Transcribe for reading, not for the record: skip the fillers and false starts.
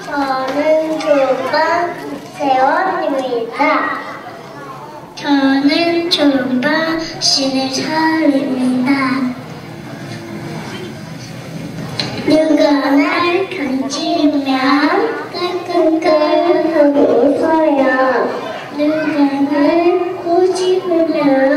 저는 조반 세원입니다. 저는 조반 신혜철입니다. 누가 날 건지면 깔끔깔끔 웃어요. 누가 날 꼬집으면